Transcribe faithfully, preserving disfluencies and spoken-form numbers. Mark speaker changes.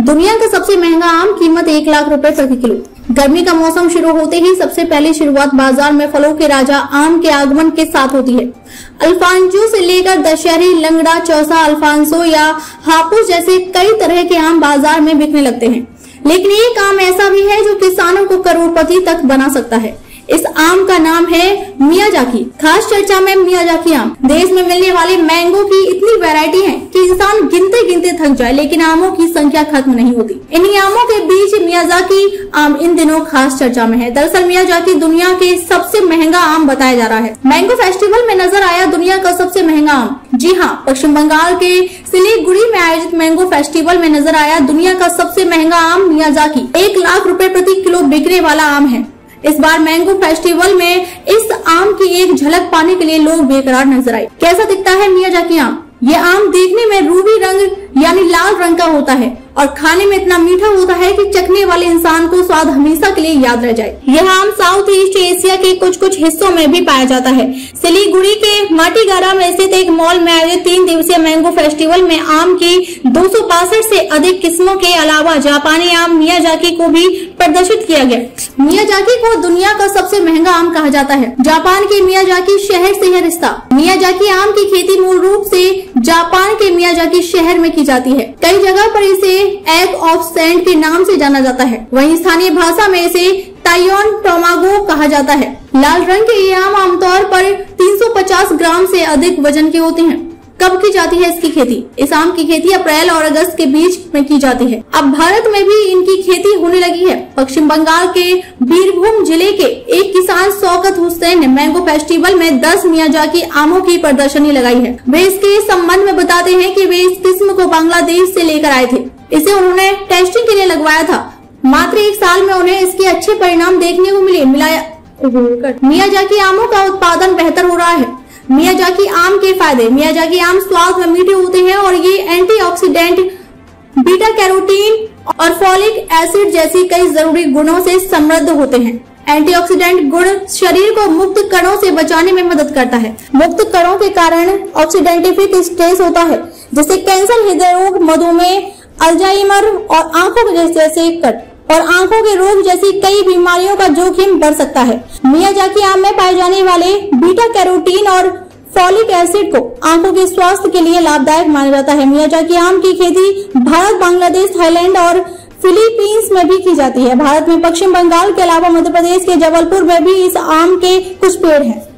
Speaker 1: दुनिया का सबसे महंगा आम, कीमत एक लाख रुपए प्रति किलो। गर्मी का मौसम शुरू होते ही सबसे पहले शुरुआत बाजार में फलों के राजा आम के आगमन के साथ होती है। अल्फांसो से लेकर दशहरी, लंगड़ा, चौसा, अल्फांसो या हापुस जैसे कई तरह के आम बाजार में बिकने लगते हैं, लेकिन एक आम ऐसा भी है जो किसानों को करोड़पति तक बना सकता है। इस आम का नाम है मियाजाकी। खास चर्चा में मियाजाकी आम। देश में मिलने वाले मैंगो की इतनी वैरायटी है कि इंसान गिनते गिनते थक जाए, लेकिन आमों की संख्या खत्म नहीं होती। इन्हीं आमों के बीच मियाजाकी आम इन दिनों खास चर्चा में है। दरअसल मियाजाकी दुनिया के सबसे महंगा आम बताया जा रहा है। मैंगो फेस्टिवल में नजर आया दुनिया का सबसे महंगा आम। जी हाँ, पश्चिम बंगाल के सिलीगुड़ी में आयोजित मैंगो फेस्टिवल में नजर आया दुनिया का सबसे महंगा आम मियाजाकी। एक लाख रुपए प्रति किलो बिकने वाला आम है। इस बार मैंगो फेस्टिवल में इस आम की एक झलक पाने के लिए लोग बेकरार नजर आए। कैसा दिखता है मियाजाकी आम? ये आम देखने में रूबी रंग यानी लाल रंग का होता है और खाने में इतना मीठा होता है कि चखने वाले इंसान को स्वाद हमेशा के लिए याद रह जाए। यह आम साउथ ईस्ट एशिया के कुछ कुछ हिस्सों में भी पाया जाता है। सिलीगुड़ी के माटीगारा में स्थित एक मॉल में आयोजित तीन दिवसीय मैंगो फेस्टिवल में आम की दो सौ बासठ से अधिक किस्मों के अलावा जापानी आम मियाजाकी को भी प्रदर्शित किया गया। मियाजाकी को दुनिया का सबसे महंगा आम कहा जाता है। जापान के मियाजाकी शहर से है रिश्ता। मियाजाकी आम की खेती मूल रूप से जापान के मियाजाकी शहर में की जाती है। कई जगह पर इसे एग ऑफ सैंड के नाम से जाना जाता है। वहीं स्थानीय भाषा में इसे ताइवान टोमागो कहा जाता है। लाल रंग के ये आम आमतौर पर तीन सौ पचास ग्राम से अधिक वजन के होते हैं। कब की जाती है इसकी खेती? इस आम की खेती अप्रैल और अगस्त के बीच में की जाती है। अब भारत में भी इनकी खेती होने लगी है। पश्चिम बंगाल के बीरभूम जिले के एक किसान शौकत हुसैन ने मैंगो फेस्टिवल में दस मियाजाकी आमों की प्रदर्शनी लगाई है। वे इसके संबंध में बताते हैं कि वे इस किस्म को बांग्लादेश से लेकर आए थे। इसे उन्होंने टेस्टिंग के लिए लगवाया था। मात्र एक साल में उन्हें इसके अच्छे परिणाम देखने को मिले। मिलाया मियाजाकी आमों का उत्पादन बेहतर हो रहा है। मियाजाकी आम के फायदे। मियाजाकी आम स्वाद में मीठे होते हैं और ये एंटीऑक्सीडेंट, बीटा कैरोटीन और फॉलिक एसिड जैसी कई जरूरी गुणों से समृद्ध होते हैं। एंटीऑक्सीडेंट गुण शरीर को मुक्त कणों से बचाने में मदद करता है। मुक्त कणों के कारण ऑक्सीडेंटिफिक स्ट्रेस होता है, जिससे कैंसर, हृदय रोग, मधुमेह, अल्जाइमर और आंखों के जैसे कट और आंखों के रोग जैसी कई बीमारियों का जोखिम बढ़ सकता है। मियाजाकी आम में पाए जाने वाले बीटा कैरोटीन और फॉलिक एसिड को आंखों के स्वास्थ्य के लिए लाभदायक माना जाता है। मियाजाकी आम की खेती भारत, बांग्लादेश, थाईलैंड और फिलीपींस में भी की जाती है। भारत में पश्चिम बंगाल के अलावा मध्य प्रदेश के जबलपुर में भी इस आम के कुछ पेड़ हैं।